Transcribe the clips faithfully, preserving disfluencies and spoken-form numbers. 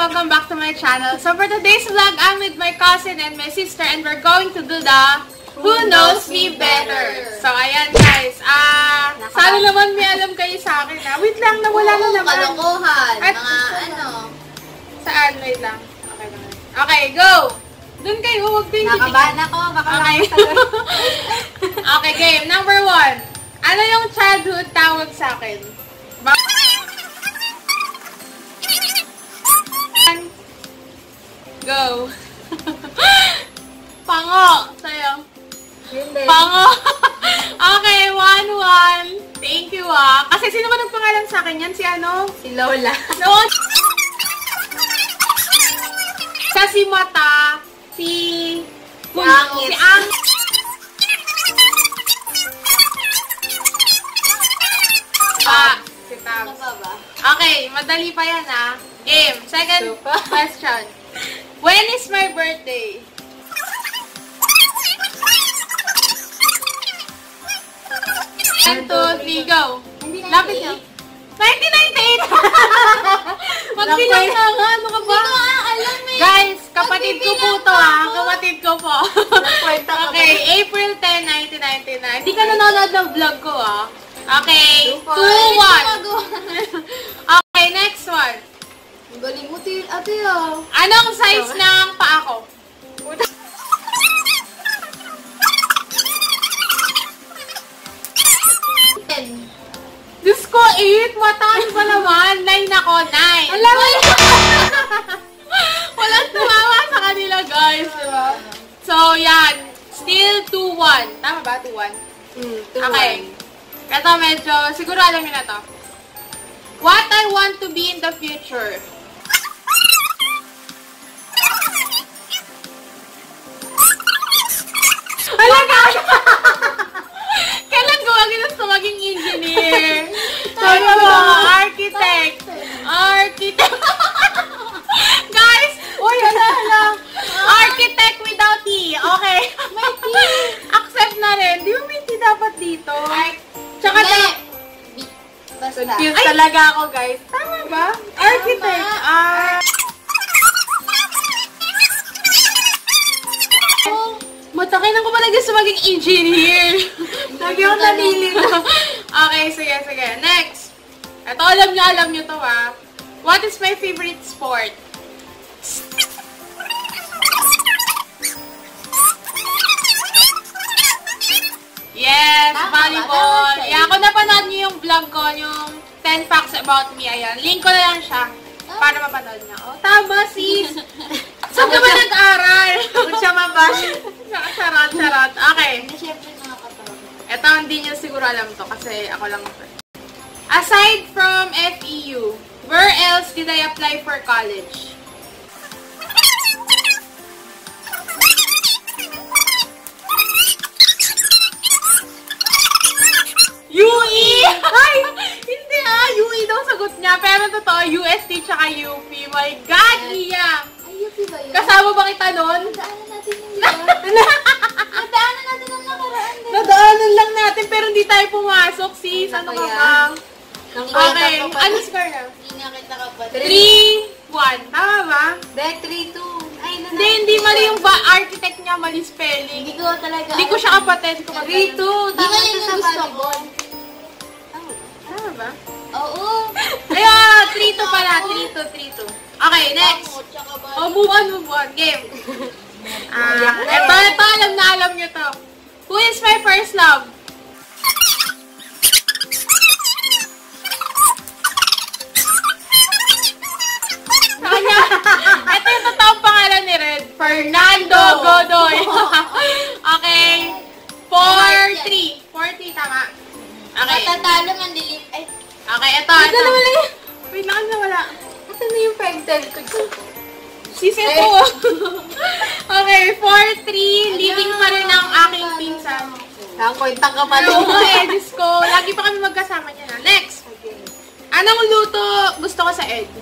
Welcome back to my channel. So for today's vlog, I'm with my cousin and my sister and we're going to do the Who Knows Me Better. So ayan guys, ah, uh, sana naman may alam kayo sa akin ha. Wait lang, nawala na naman. Kalokohan, At, mga ano. Saan? Wait lang. Okay lang. Okay, go! Doon kayo, huwag kayo titigil. Nakabahan ako, baka okay. Okay, game. Number one. Ano yung childhood tawag sa akin? Go. Pango. Sa'yo. Pango. Okay, one, one. Thank you ah. Kasi sino ba nagpangalan sa akin yan? Si ano? Si Lola. No. Sa si Mata, si... Si Angit. Si Ang... Ah, si Tabs. Okay, madali pa yan ah. Game. Second question. When is my birthday? One, two, three, go. Lapit niyo. nineteen ninety-eight! Magbilang na nga. Ano ka ba? Alam mo Guys, kapatid ko po to ah. Kapatid ko po. Okay, April tenth, nineteen ninety-nine. Hindi ka nanonood ng vlog ko ah. Okay, two, one. Okay, next one. Ang galing mo, ate ah. Anong size ng paa ko? ten. Diyos ko, eight. Mataas pa naman. nine ako, nine. Alam mo walang tumawa sa kanila, guys. Diba? So, yan. Still two one. Tama ba? two one? Mm, okay. Ito medyo, siguro alam niyo na to. What I want to be in the future. Alaga! Kailan ko gusto maging engineer? Sabi mo, architect. Architect. Guys! Uy, hala, hala. Architect without T. Okay. May T. Accept na rin. Di ba may T dapat dito? Tsaka na... Basta. Confused talaga ako, guys. Tama ba? Architect. Ah... Matakinan ko pala gusto maging engineer. Lagi ako nalilito. Okay, sige, sige. Next. Ito, alam nyo, alam nyo to ha. What is my favorite sport? Yes, volleyball. Yeah, ako napanood nyo yung vlog ko, yung ten facts about me. Ayan, link ko na lang siya para mapanood nyo. Oh, tama, sis. Saan ka ba nag-aral? Kung siya mabash. Charot, charot. Okay. Hindi, syempre nakakatawa. Ito, hindi nyo siguro alam to kasi ako lang ako. Aside from F E U, where else did I apply for college? U E! Ay! Hindi ah! U E daw sagot niya. Pero totoo, U S T tsaka U P. My God, Iya! Ay, U P ba yun? Kasama ba kita nun? Nadaanan natin yung yun. Nadaanan natin ang nakaraan din. Nadaanan lang natin pero hindi tayo pumasok, sis. Ano ka bang? Okay. Ano score na? Hindi nga kita kapatid. three one. Tama ba? Hindi, three two. Ay, nanay. Hindi, hindi mali yung architect niya, mali spelling. Hindi ko talaga. Hindi ko siya kapatid. three two. Di ba yun yung gusto ko? Tama ba? Oo. Ayun, three two pala. three two, three two. Okay, next. Oh, move on, move on. Game. Ah, ito, ito. Alam na alam nyo to. Who is my first love? Kanya. Ito yung totoong pangalan ni Red. Fernando Godoy. Okay. four three. four three, tama. Okay. Matatalo man dilim. Ay. Okay, ito. Ito na wala yun. Wait lang, na wala. Ito na yung pegtel ko. Sis, ito. Okay, four three. Leading pa rin ang aking pinsan. Nakakointang ka pa Oo, eh, Diyos ko. Lagi pa kami magkasama niya na. Next. Anong luto gusto ko sa Ed?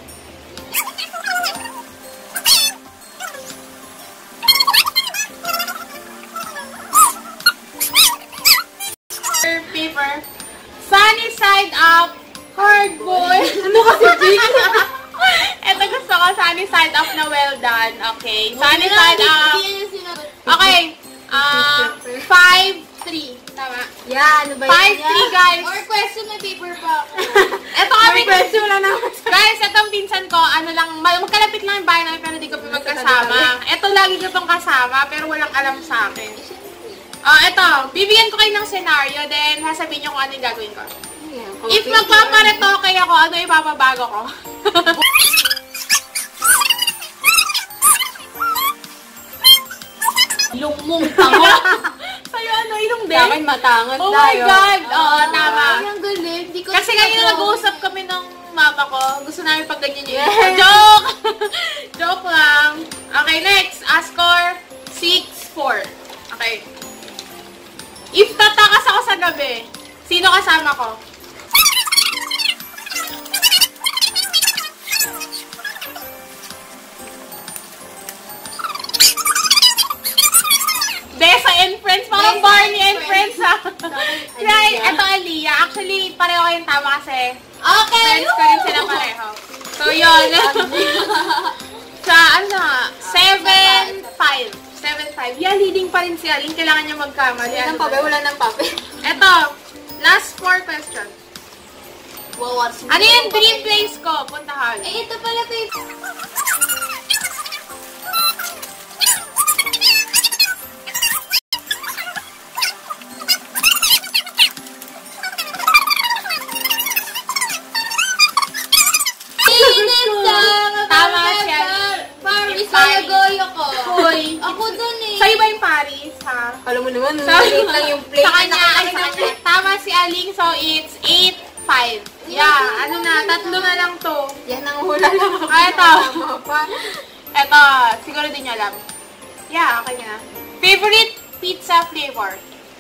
Paper. Sunny side up. Hard boy. Ano kasi, Jake? Ito gusto ko sunny side up na well done. Okay. Sunny side up. Okay. Uh, five three. Tama. Yeah, ano ba yun? five three, guys. Or question na paper pa. Ito kami. question na naman. Guys, itong pinsan ko, ano lang, magkalapit lang yung bahay namin, pero di ko pa magkasama. Ito, lagi ko itong kasama, pero walang alam sa akin. Oh, ito. Bibigyan ko kayo ng scenario, then sasabihin nyo kung ano yung gagawin ko. If magpaparetoke ako, ano ipapabago ko? Lumong tango. Sa'yo ano, ilong din? Sa akin matangan Oh tayo. my God! Oo, tama. Ay, ang galing. Di ko Kasi sinabi. kanina nag-uusap kami ng mama ko. Gusto namin pag ganyan yung yeah. Joke! Joke lang. Okay, next. Ask score six four. Okay. If tatakas ako sa gabi, sino kasama ko? Desa and Friends. Parang Barney and Friends, ha? Right. Ito, Aliyah. Actually, pareho kayong tama kasi Okay! friends ko rin sila pareho. So, yun. Sa, ano, seven five. seven five. Yeah, leading pa rin si Aling. Kailangan niya magkamali. Wala ng papel, wala ng papel. Ito, last four questions. Well, what's Ano yung dream place ko? Puntahan. Eh, ito pala paper. Tama siya. Paris, Malagoyo ko. Hoy. Ako dun eh. Sa'yo ba yung Paris, ha? Alam mo naman, Sa- maliit lang yung plate. Sa kanya, ay sa kanya. Tama si Aling, so it's eight five. Yeah, ano na, tatlo na lang to. Yan ang hula lang ako. Ah, ito. Tama pa. Eto, siguro din nyo alam. Yeah, okay na. Favorite pizza flavor?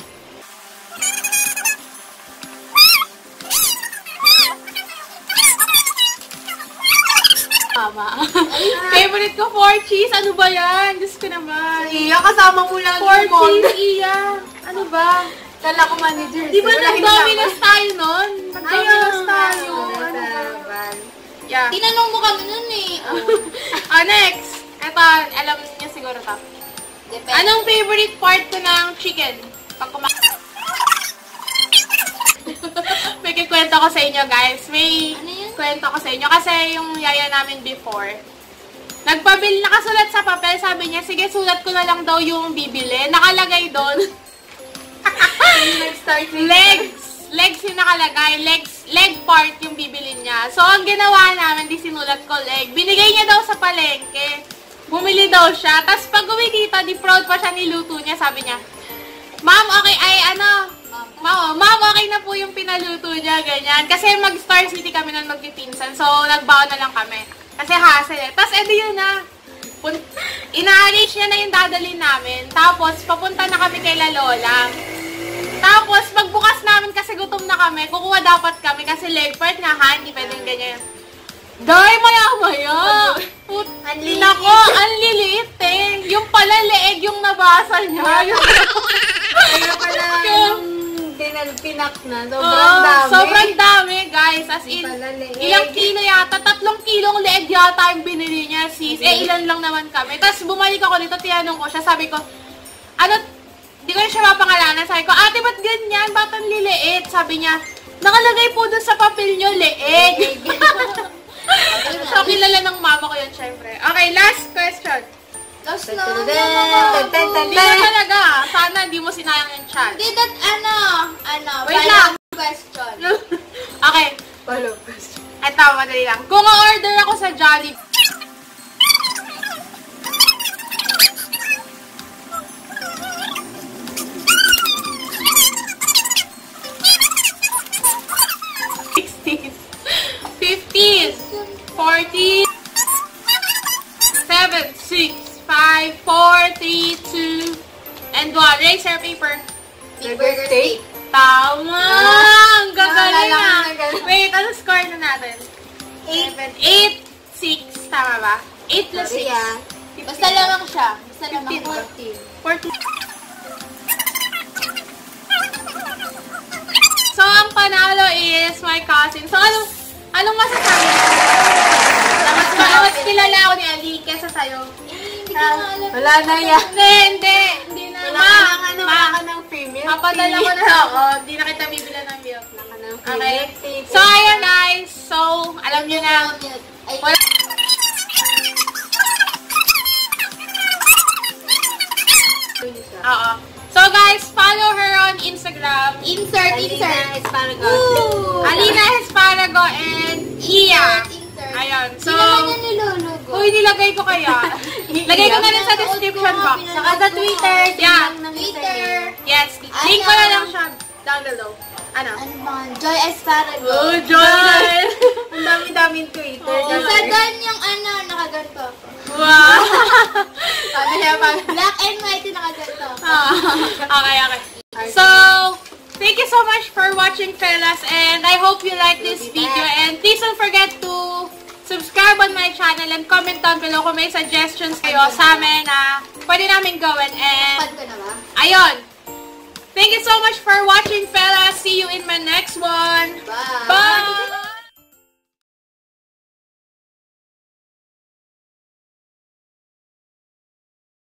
Tama. Favorite ko, four cheese. Ano ba yan? Diyos ko naman. Iya, kasama mo lang Four yung mall. cheese, iya. Ano ba? Kala ko manager. Di ba Wala, hindi nag-dominus lang. tayo nun? Nag-dominus Ayun. tayo. Ayun. Ano ba? Yeah. Tinanong mo kami nun eh. Ah, next. Ito, alam niyo siguro to. Depende. Anong favorite part ko ng chicken? Pag kumakain. May kikwento ko sa inyo, guys. May Ano yun? kwento ko sa inyo. Kasi yung yaya namin before, nagpabil, nakasulat sa papel, sabi niya, sige, sulat ko na lang daw yung bibili. Nakalagay doon. Nag-start Legs. Legs yung nakalagay. Legs, leg part yung bibili niya. So, ang ginawa namin, di sinulat ko leg. Binigay niya daw sa palengke. Bumili daw siya. Tapos, pag uwi dito, di proud pa siya niluto niya. Sabi niya, Ma'am, okay, ay, ano, Ma'am, ma'am, okay na po yung pinaluto niya, ganyan. Kasi mag-Star City kami nun magpipinsan. So, nagbaon na lang kami. Kasi hassle eh. Tapos, edi yun na. Ina-arrange niya na yung dadalhin namin. Tapos, papunta na kami kay La Lola. Tapos, pagbukas namin kasi gutom na kami, kukuha dapat kami kasi leg part nga ha, hindi pwedeng ganyan. Day, maya-maya! Put, nako, ang liliit eh. Yung pala leeg yung nabasa niya. Kaya pala yung pinalpinak na. Sobrang Oh, dami. sobrang dami, guys. As in, Pala leeg. ilang kilo yata, tatlong kilong leeg yata yung binili niya, sis. Eh, ilan lang naman kami. Tapos, bumalik ako dito, tinanong ko siya, sabi ko, ano, di ko na siya mapangalanan. Sabi ko, ate, ba't ganyan? Ba't ang liliit? Sabi niya, nakalagay po dun sa papel niyo, leeg. So, kilala ng mama ko yun, syempre. Okay, last question. Last na. Hindi mo talaga, ah. Sana hindi mo sinayang yung chance. Hindi, that, ano, ano, Wait lang. question. Okay. Follow question. Eto, madali lang. Kung order ako sa Jollibee, sixties, fifties, forties, seven, six, five, four, three, two, and one. Razor paper. Big burger steak. Tama! Ang gagaling Nakakala ah! ko na ganun. Wait, ano score na natin? seven, eight, six, tama ba? eight plus six. Sorry ah. Basta lamang siya. Basta lamang fifteen ba? fourteen. fourteen. So, ang panalo is my cousin. So, anong, anong masasabi? Mas, mas kilala sa'yo. Eh, hindi ko alam. Wala na yan. Hindi, hindi. Hindi na. Wala Ma, ka ng ano, ma, wala ka ng female. papadala ko na ako. Hindi na kita bibila ng milk. Wala ka ng Okay. female tea. So, ayan guys. So, alam nyo na. Ay, Wala. Oo. So, guys, follow her on Instagram. insert, Alina insert. Esparago. Woo! Alina Esparago and Iya. Insert. Ayun. So, Hindi naman yan nilulugo. uy, nilagay ko kaya. Lagay ko na rin sa description box. Saka sa Twitter. Yeah. Twitter. Yes. Link ko na lang siya down below. Ano? Ano ba? Joy Esparago. Oh, Joy! Ang dami-daming Twitter. Oo. Isa doon yung ano, nakaganto ako. Wow! Ano siya pag... Black and white yung nakaganto ako. okay, okay. So, thank you so much for watching, fellas, and I hope you like this video. And please don't forget to subscribe on my channel and comment down below kung may suggestions kayo sa amin na pwede namin gawin. And, Pad ko na ba? ayun! Thank you so much for watching, fellas. See you in my next one. Bye! Bye!